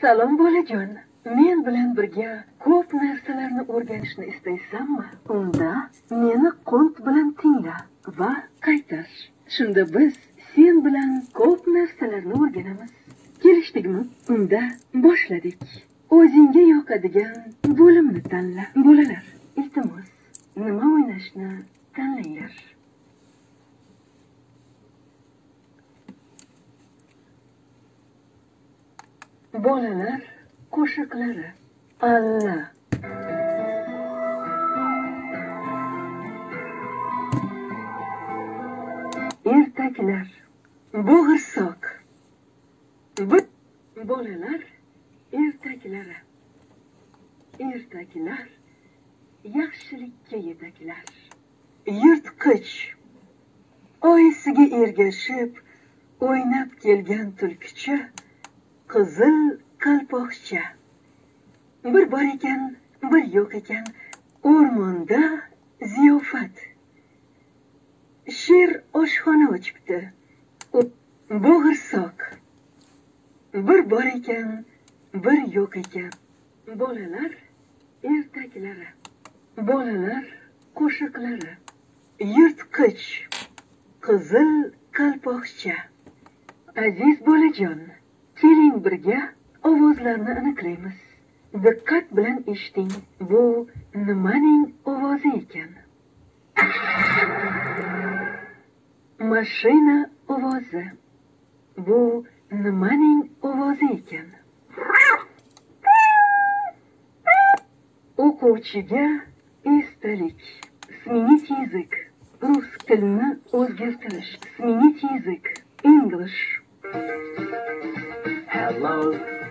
Salom bolajon. Men bilan birga ko'p narsalarni o'rganishni istaysanmi? Unda meni qunt bilan tingla va qaytar. Shunda biz sen bilan ko'p narsalarni o'rganamiz. Kelishdikmi? Unda boshladik. O'zingga yoqadigan bo'limni tanla. Bolalar, iltimos, nima o'ynashni tanlanglar. Bolalar qo'shiqlari. Alla. Ertaklar. Bo'g'irsoq. Bolalar ertaklari. Ertaklar yaxshilikka yetaklar. Yirtqich. Oyisiga ergashib o'ynab kelgan tulkicha. Qizil qalpoqcha. Bir bor ekan, bir yo'q ekan, o'rmonda ziyofat. Sher oshxona ochibdi. Bo'g'irsoq. Bir bor ekan, bir yo'q ekan. Bolalar ertaklari. Bolalar qo'shiqlari. Yirtqich. Qizil qalpoqcha. Aziz bolajon, keling birga ovozlarni aniqlaymiz. Diqqat bilan eshiting. Bu nimaning ovozi ekan? Mashina ovozi. Bu nimaning ovozi ekan? O'quvchiga esdalik. Smenить язык. Rus tilini o'zgartirish. Smenить язык. English. Hello.